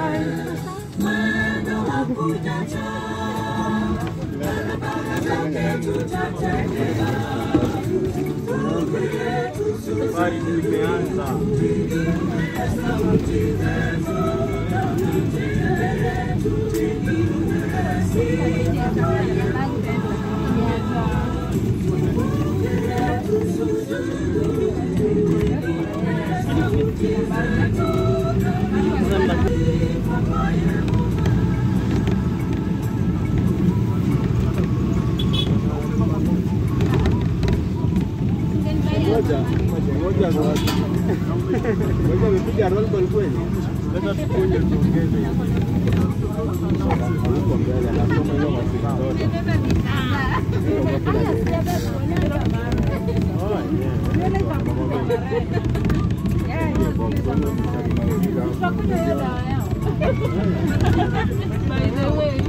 Safari imeanza. Ngoja amepiga roll call kweli. Sasa tukunje tuongeze. Huko mbele anasoma hiyo masiku zote. By the way,